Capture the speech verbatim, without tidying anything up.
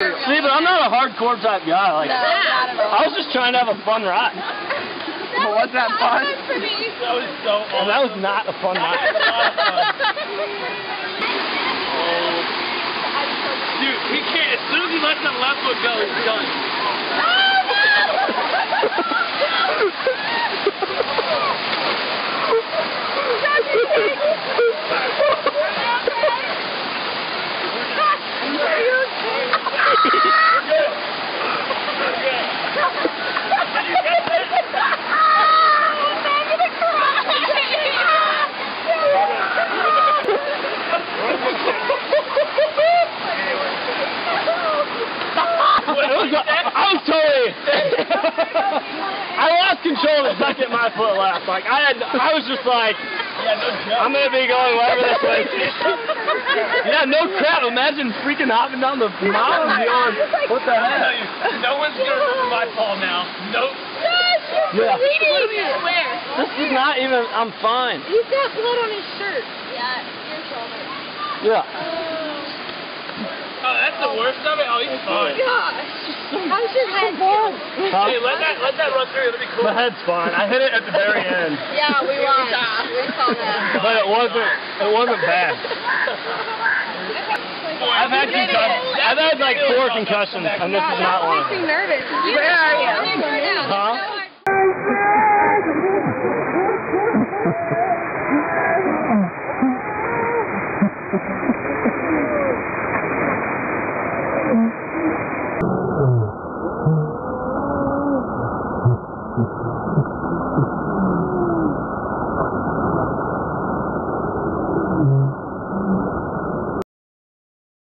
See, but I'm not a hardcore type guy. Like, No, not at all. I was just trying to have a fun ride. But was that fun? That was so awesome. And that was not a fun ride. Dude, he can't. As soon as he lets that left foot go, he's done. I was totally. I lost control the second my foot left. Like I had, I was just like, Yeah, no joke. I'm gonna be going wherever this way. Yeah, no crap. Imagine freaking hopping down the mountain beyond. What the I'll tell heck? you, no one's gonna see my fall now. Nope. Yeah. Where? This is not even. I'm fine. He's got blood on his shirt. Yeah, your shoulder. Yeah. Oh, that's the worst of it? Oh, he's fine. Gosh. How's your head feel? Huh? Hey, let that, let that run through. It'll be cool. My head's fine. I hit it at the very end. Yeah, we watched. We saw that. But it wasn't. It wasn't bad. I've had concussions. I've had like four concussions, and this is not one of them. nervous. Where are you? Huh?